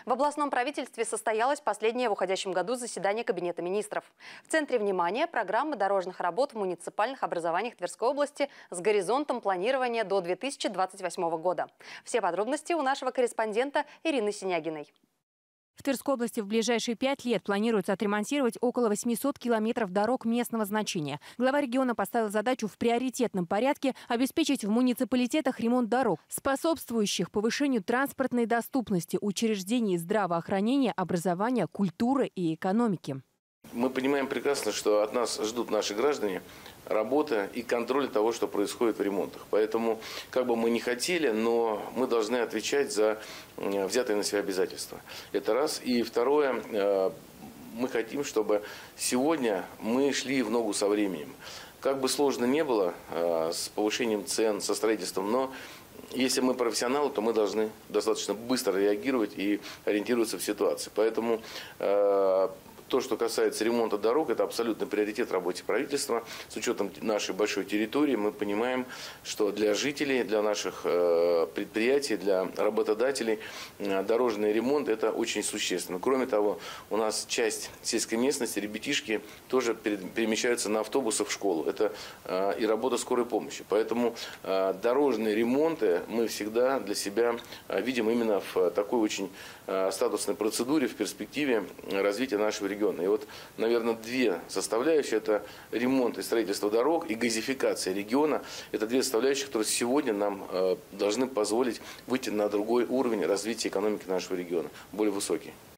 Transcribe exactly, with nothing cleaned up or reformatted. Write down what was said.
В областном правительстве состоялось последнее в уходящем году заседание Кабинета министров. В центре внимания программа дорожных работ в муниципальных образованиях Тверской области с горизонтом планирования до две тысячи двадцать восьмого года. Все подробности у нашего корреспондента Ирины Синягиной. В Тверской области в ближайшие пять лет планируется отремонтировать около восьмисот километров дорог местного значения. Глава региона поставил задачу в приоритетном порядке обеспечить в муниципалитетах ремонт дорог, способствующих повышению транспортной доступности учреждений здравоохранения, образования, культуры и экономики. Мы понимаем прекрасно, что от нас ждут наши граждане работа и контроль того, что происходит в ремонтах. Поэтому, как бы мы ни хотели, но мы должны отвечать за взятые на себя обязательства. Это раз. И второе, мы хотим, чтобы сегодня мы шли в ногу со временем. Как бы сложно не было с повышением цен, со строительством, но если мы профессионалы, то мы должны достаточно быстро реагировать и ориентироваться в ситуации. Поэтому то, что касается ремонта дорог, это абсолютный приоритет в работе правительства. С учетом нашей большой территории мы понимаем, что для жителей, для наших предприятий, для работодателей дорожный ремонт – это очень существенно. Кроме того, у нас часть сельской местности, ребятишки тоже перемещаются на автобусах в школу. Это и работа скорой помощи. Поэтому дорожные ремонты мы всегда для себя видим именно в такой очень статусной процедуре, в перспективе развития нашего региона. И вот, наверное, две составляющие – это ремонт и строительство дорог и газификация региона. Это две составляющие, которые сегодня нам э, должны позволить выйти на другой уровень развития экономики нашего региона, более высокий.